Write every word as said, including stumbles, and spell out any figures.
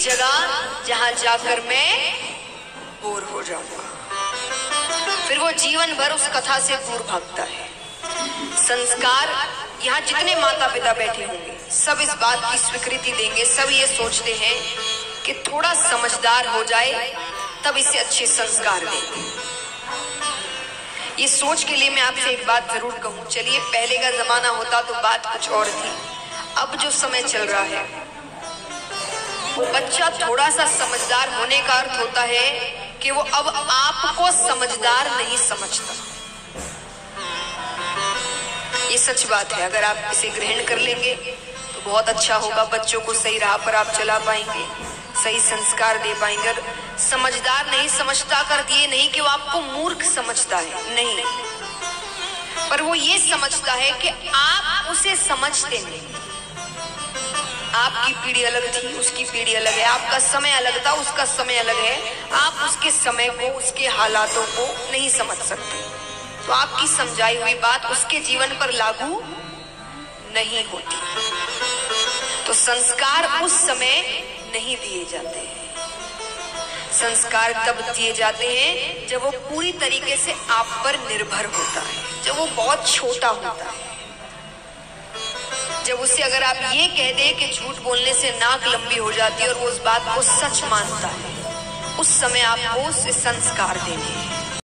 जगह जहां जाकर मैं बोर हो जाऊंगा। फिर वो जीवन भर उस कथा से दूर भागता है। संस्कार, यहाँ जितने माता पिता बैठे होंगे सब इस बात की स्वीकृति देंगे, सब ये सोचते हैं कि थोड़ा समझदार हो जाए तब इसे अच्छे संस्कार देंगे। ये सोच के लिए मैं आपसे एक बात जरूर कहूं, चलिए पहले का जमाना होता तो बात कुछ और थी, अब जो समय चल रहा है वो बच्चा थोड़ा सा समझदार होने का अर्थ होता है कि वो अब आपको समझदार नहीं समझता। ये सच बात है, अगर आप इसे ग्रहण कर लेंगे तो बहुत अच्छा होगा। बच्चों को सही राह पर आप चला पाएंगे, सही संस्कार दे पाएंगे। और समझदार नहीं समझता कर दिए नहीं कि वो आपको मूर्ख समझता है, नहीं, पर वो ये समझता है कि आप उसे समझते नहीं। आपकी पीढ़ी अलग थी, उसकी पीढ़ी अलग है, आपका समय अलग था, उसका समय अलग है। आप उसके समय को, उसके हालातों को नहीं समझ सकते, तो आपकी समझाई हुई बात उसके जीवन पर लागू नहीं होती। तो संस्कार उस समय नहीं दिए जाते हैं। संस्कार तब दिए जाते हैं जब वो पूरी तरीके से आप पर निर्भर होता है, जब वो बहुत छोटा होता है, जब उसे अगर आप ये कह दें कि झूठ बोलने से नाक लंबी हो जाती है और वो उस बात को सच मानता है, उस समय आपको उसे संस्कार देने हैं।